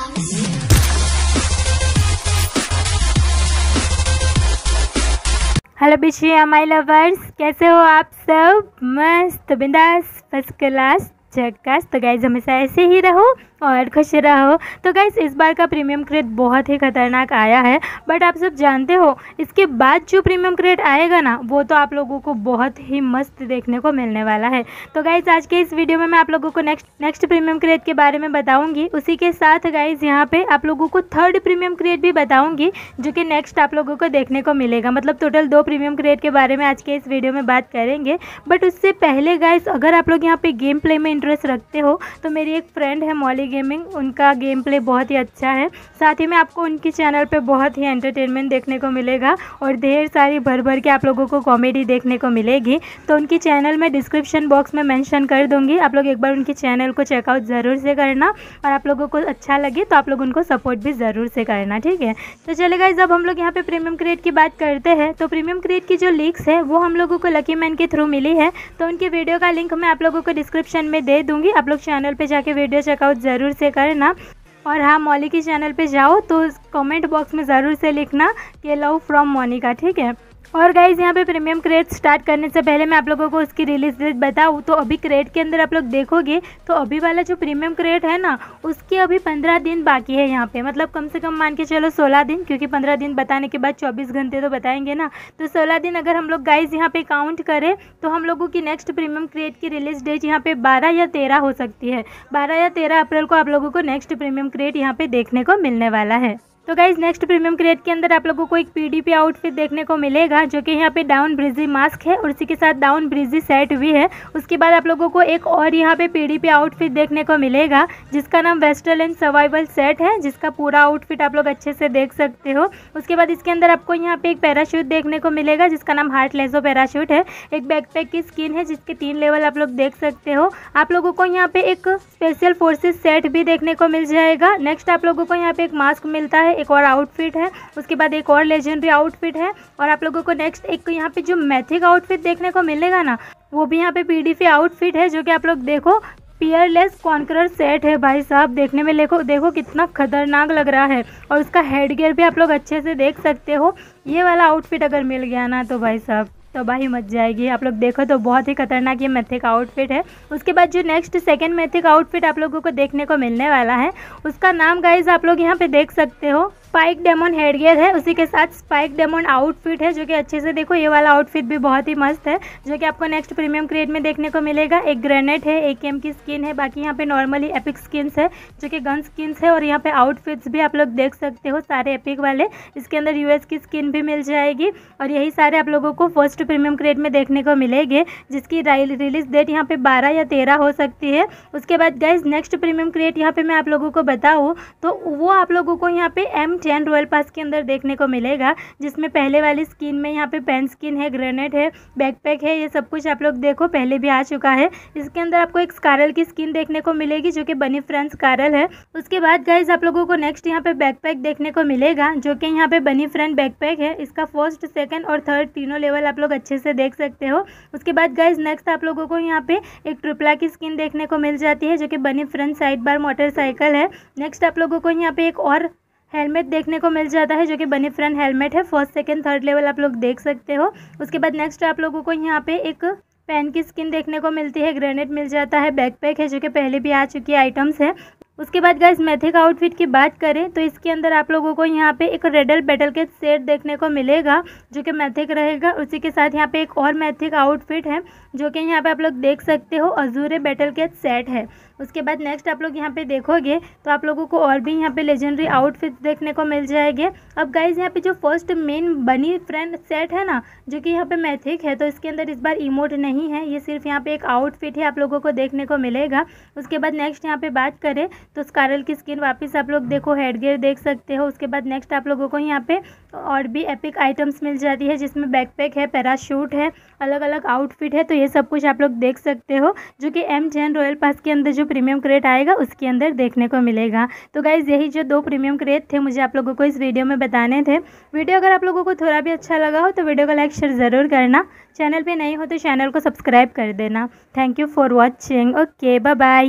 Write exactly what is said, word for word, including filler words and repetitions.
Hello बिशिया my lovers, कैसे हो आप सब? मस्त बिंदास फर्स्ट क्लास झक्कास। तो गाइज हमेशा ऐसे ही रहो और खुश रहो। तो गाइज इस बार का प्रीमियम क्रेट बहुत ही खतरनाक आया है, बट आप सब जानते हो इसके बाद जो प्रीमियम क्रेट आएगा ना, वो तो आप लोगों को बहुत ही मस्त देखने को मिलने वाला है। तो गाइज आज के इस वीडियो में मैं आप लोगों को नेक्स्ट नेक्स्ट प्रीमियम क्रेट के बारे में बताऊंगी। उसी के साथ गाइज यहाँ पे आप लोगों को थर्ड प्रीमियम क्रेट भी बताऊंगी, जो कि नेक्स्ट आप लोगों को देखने को मिलेगा। मतलब टोटल दो प्रीमियम क्रेट के बारे में आज के इस वीडियो में बात करेंगे। बट उससे पहले गाइज अगर आप लोग यहाँ पे गेम प्ले में इंटरेस्ट रखते हो तो मेरी एक फ्रेंड है मॉली गेमिंग, उनका गेम प्ले बहुत ही अच्छा है। साथ ही में आपको उनकी चैनल पे बहुत ही एंटरटेनमेंट देखने को मिलेगा और ढेर सारी भर भर के आप लोगों को कॉमेडी देखने को मिलेगी। तो उनकी चैनल में डिस्क्रिप्शन बॉक्स में मेंशन कर दूंगी, आप लोग एक बार उनकी चैनल को चेकआउट ज़रूर से करना और आप लोगों को अच्छा लगे तो आप लोग उनको सपोर्ट भी ज़रूर से करना, ठीक है। तो चलेगा, जब हम लोग यहाँ पे प्रीमियम क्रेट की बात करते हैं तो प्रीमियम क्रेट की जो लीक्स है वो हम लोगों को लकी मैन के थ्रू मिली है। तो उनकी वीडियो का लिंक मैं आप लोगों को डिस्क्रिप्शन में दे दूँगी, आप लोग चैनल पे जाके वीडियो चेकआउट ज़रूर से करना। और हाँ, मौली की चैनल पे जाओ तो कमेंट बॉक्स में ज़रूर से लिखना कि लव फ्रॉम मोनिका, ठीक है। और गाइज़ यहाँ पे प्रीमियम क्रेट स्टार्ट करने से पहले मैं आप लोगों को उसकी रिलीज डेट बताऊँ तो अभी क्रेट के अंदर आप लोग देखोगे तो अभी वाला जो प्रीमियम क्रेट है ना, उसके अभी पंद्रह दिन बाकी है यहाँ पे। मतलब कम से कम मान के चलो सोलह दिन, क्योंकि पंद्रह दिन बताने के बाद चौबीस घंटे तो बताएंगे ना। तो सोलह दिन अगर हम लोग गाइज़ यहाँ पे काउंट करें तो हम लोगों की नेक्स्ट प्रीमियम क्रेट की रिलीज डेट यहाँ पे बारह या तेरह हो सकती है। बारह या तेरह अप्रैल को आप लोगों को नेक्स्ट प्रीमियम क्रेट यहाँ पे देखने को मिलने वाला है। तो गाइज नेक्स्ट प्रीमियम क्रेट के अंदर आप लोगों को एक पीडीपी आउटफिट देखने को मिलेगा, जो कि यहाँ पे डाउन ब्रिजी मास्क है और उसी के साथ डाउन ब्रिजी सेट भी है। उसके बाद आप लोगों को एक और यहाँ पे पीडीपी आउटफिट देखने को मिलेगा जिसका नाम वेस्टर्न एंड सर्वाइवल सेट है, जिसका पूरा आउटफिट आप लोग अच्छे से देख सकते हो। उसके बाद इसके अंदर आपको यहाँ पे एक पैराशूट देखने को मिलेगा जिसका नाम हार्ट लेजो पैराशूट है। एक बैकपैक की स्किन है जिसके तीन लेवल आप लोग देख सकते हो। आप लोगों को यहाँ पे एक स्पेशल फोर्सेस सेट भी देखने को मिल जाएगा। नेक्स्ट आप लोगों को यहाँ पे एक मास्क मिलता है, एक और आउटफिट है। उसके बाद एक और लेजेंडरी आउटफिट है और आप लोगों को नेक्स्ट एक यहाँ पे जो मैथिक आउटफिट देखने को मिलेगा ना, वो भी यहाँ पे पीडीपी आउटफिट है, जो कि आप लोग देखो पियरलेस कॉन्करर सेट है। भाई साहब देखने में देखो देखो कितना खतरनाक लग रहा है और उसका हेड गियर भी आप लोग अच्छे से देख सकते हो। ये वाला आउटफिट अगर मिल गया ना तो भाई साहब तबाही मच जाएगी। आप लोग देखो तो बहुत ही खतरनाक ये मैथिक आउटफिट है। उसके बाद जो नेक्स्ट सेकंड मैथिक आउटफिट आप लोगों को देखने को मिलने वाला है, उसका नाम गाइज आप लोग यहाँ पे देख सकते हो, स्पाइक डेमन हेडगियर है। उसी के साथ स्पाइक डेमन आउटफिट है, जो कि अच्छे से देखो ये वाला आउटफिट भी बहुत ही मस्त है, जो कि आपको नेक्स्ट प्रीमियम क्रेट में देखने को मिलेगा। एक ग्रेनेड है, एक एम की स्किन है, बाकी यहाँ पे नॉर्मली एपिक स्किन्स है जो कि गन स्किन्स है। और यहाँ पे आउटफिट्स भी आप लोग देख सकते हो सारे एपिक वाले। इसके अंदर यूएस की स्किन भी मिल जाएगी और यही सारे आप लोगों को फर्स्ट प्रीमियम क्रेट में देखने को मिलेंगे, जिसकी रिलीज डेट यहाँ पे बारह या तेरह हो सकती है। उसके बाद गाइज नेक्स्ट प्रीमियम क्रेट यहाँ पे मैं आप लोगों को बताऊँ तो वो आप लोगों को यहाँ पे एम टेन रॉयल पास के अंदर देखने को मिलेगा, जिसमें पहले वाली स्किन में यहाँ पे पेन स्किन है, ग्रेनेड है, बैकपैक है, ये सब कुछ आप लोग देखो पहले भी आ चुका है। इसके अंदर आपको एक स्कारल की स्किन देखने को मिलेगी जो कि बनी फ्रेंड स्कारल है। उसके बाद गाइज आप लोगों को नेक्स्ट यहाँ पे बैकपैक देखने को मिलेगा, जो कि यहाँ पे बनी फ्रेंड बैकपैक है। इसका फर्स्ट सेकंड और थर्ड तीनों लेवल आप लोग अच्छे से देख सकते हो। उसके बाद गाइज नेक्स्ट आप लोगों को यहाँ पे एक ट्रिपला की स्किन देखने को मिल जाती है, जो कि bunny friend side bar motorcycle है। नेक्स्ट आप लोगों को यहाँ पे एक और हेलमेट देखने को मिल जाता है, जो कि बनी फ्रेंड हेलमेट है। फर्स्ट सेकंड थर्ड लेवल आप लोग देख सकते हो। उसके बाद नेक्स्ट आप लोगों को यहाँ पे एक पेन की स्किन देखने को मिलती है, ग्रेनेड मिल जाता है, बैकपैक है जो कि पहले भी आ चुकी आइटम्स है। उसके बाद गाइस मैथिक आउटफिट की बात करें तो इसके अंदर आप लोगों को यहाँ पे एक रेडल बैटल के सेट देखने को मिलेगा, जो कि मैथिक रहेगा। उसी के साथ यहाँ पे एक और मैथिक आउटफिट है, जो कि यहाँ पे आप लोग देख सकते हो अजूरे बैटल के सेट है। उसके बाद नेक्स्ट आप लोग यहाँ पे देखोगे तो आप लोगों को और भी यहाँ पे लेजेंडरी आउटफिट्स देखने को मिल जाएंगे। अब गाइज यहाँ पे जो first main bunny friend set है ना, जो कि यहाँ पे मैथिक है, तो इसके अंदर इस बार इमोट नहीं है, ये सिर्फ यहाँ पे एक आउटफिट है, आप लोगों को देखने को मिलेगा। उसके बाद नेक्स्ट यहाँ पे बात करें तो स्कारल की स्किन वापस आप लोग देखो हेडगियर देख सकते हो। उसके बाद नेक्स्ट आप लोगों को यहाँ पे और भी एपिक आइटम्स मिल जाती है, जिसमें बैकपैक है, पैराशूट है, अलग अलग आउटफिट है। तो ये सब कुछ आप लोग देख सकते हो, जो कि एम टेन रॉयल पास के अंदर जो प्रीमियम क्रेट आएगा उसके अंदर देखने को मिलेगा। तो गाइज यही जो दो प्रीमियम क्रेट थे मुझे आप लोगों को इस वीडियो में बताने थे। वीडियो अगर आप लोगों को थोड़ा भी अच्छा लगा हो तो वीडियो को लाइक शेयर ज़रूर करना। चैनल पे नए हो तो चैनल को सब्सक्राइब कर देना। Thank you for watching. Okay bye bye.